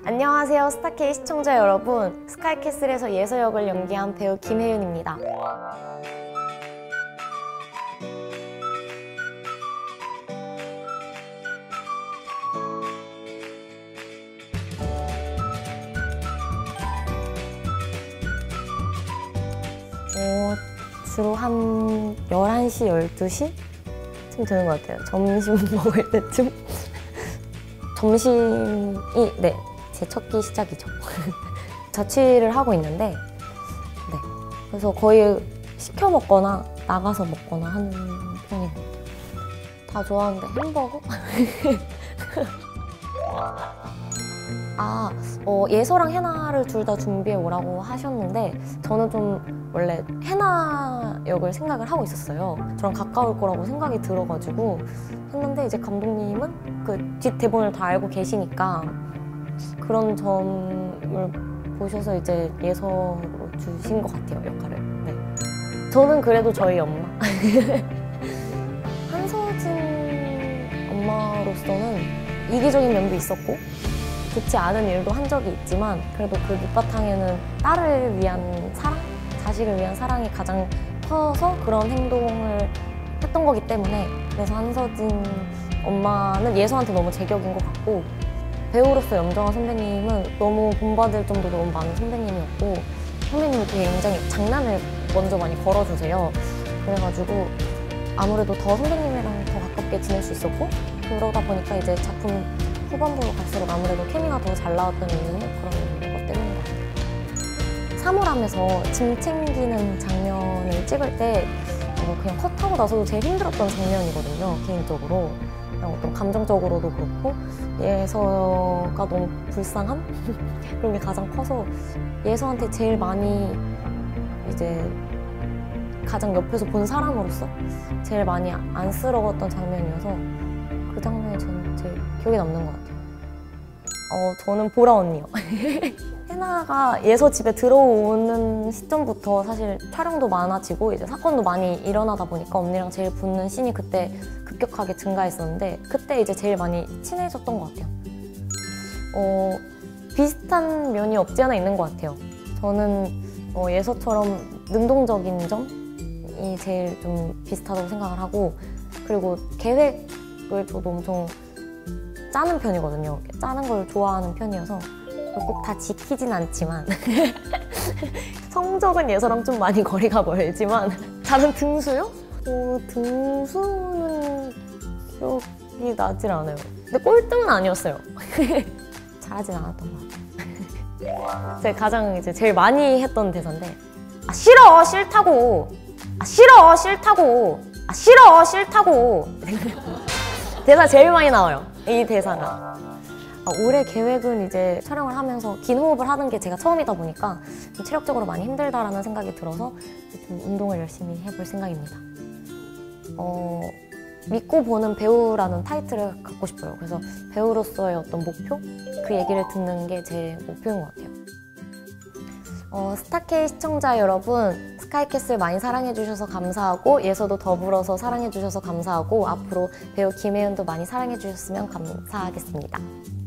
안녕하세요, 스타K 시청자 여러분. 스카이캐슬에서 예서 역을 연기한 배우 김혜윤입니다. 주로 한 11시, 12시쯤 되는 것 같아요. 점심 먹을 때쯤. 점심이 제 첫 끼 시작이죠. 자취를 하고 있는데 그래서 거의 시켜 먹거나 나가서 먹거나 하는 편인 것 같아요. 다 좋아하는데 햄버거? 예서랑 해나를 둘 다 준비해 오라고 하셨는데 저는 좀 원래 해나 역을 생각을 하고 있었어요. 저랑 가까울 거라고 생각이 들어가지고 했는데 이제 감독님은 그 뒷 대본을 다 알고 계시니까 그런 점을 보셔서 이제 예서로 주신 것 같아요, 역할을. 네. 저는 그래도 저희 엄마. 한서진 엄마로서는 이기적인 면도 있었고 좋지 않은 일도 한 적이 있지만 그래도 그 밑바탕에는 딸을 위한 사랑? 자식을 위한 사랑이 가장 커서 그런 행동을 했던 거기 때문에 그래서 한서진 엄마는 예서한테 너무 제격인 것 같고 배우로서 염정아 선배님은 너무 본받을 정도로 너무 많은 선배님이었고 선배님이 굉장히 장난을 먼저 많이 걸어주세요. 그래가지고 아무래도 더 선배님이랑 더 가깝게 지낼 수 있었고 그러다 보니까 이제 작품 후반부로 갈수록 아무래도 케미가 더 잘 나왔던 이유는 그런 것 때문인 것 같아요. 사물함에서 짐 챙기는 장면을 찍을 때 그냥 컷하고 나서도 제일 힘들었던 장면이거든요, 개인적으로. 그냥 어떤 감정적으로도 그렇고 예서가 너무 불쌍함? 그런 게 가장 커서 예서한테 제일 많이 이제 가장 옆에서 본 사람으로서 제일 많이 안쓰러웠던 장면이어서 그 장면이 저는 제일 기억에 남는 것 같아요. 저는 보라 언니요. 해나가 예서 집에 들어오는 시점부터 사실 촬영도 많아지고 이제 사건도 많이 일어나다 보니까 언니랑 제일 붙는 씬이 그때 급격하게 증가했었는데 그때 이제 제일 많이 친해졌던 것 같아요. 비슷한 면이 없지 않아 있는 것 같아요. 저는 예서처럼 능동적인 점이 제일 좀 비슷하다고 생각을 하고 그리고 계획을 저도 엄청 짜는 편이거든요. 짜는 걸 좋아하는 편이어서 꼭 다 지키진 않지만 성적은 예서랑 좀 많이 거리가 멀지만 다른 등수요? 등수는 기억이 나질 않아요. 근데 꼴등은 아니었어요. 잘하진 않았던 것 같아요. 제가 가장 이제 제일 많이 했던 대사인데 싫어 싫다고 싫어 싫다고 싫어 싫다고 대사 제일 많이 나와요, 이 대사가. 올해 계획은 이제 촬영을 하면서 긴 호흡을 하는 게 제가 처음이다 보니까 좀 체력적으로 많이 힘들다라는 생각이 들어서 좀 운동을 열심히 해볼 생각입니다. 믿고 보는 배우라는 타이틀을 갖고 싶어요. 그래서 배우로서의 어떤 목표? 그 얘기를 듣는 게 제 목표인 것 같아요. 스타K 시청자 여러분, 스카이캐슬 많이 사랑해주셔서 감사하고 예서도 더불어서 사랑해주셔서 감사하고 앞으로 배우 김혜윤도 많이 사랑해주셨으면 감사하겠습니다.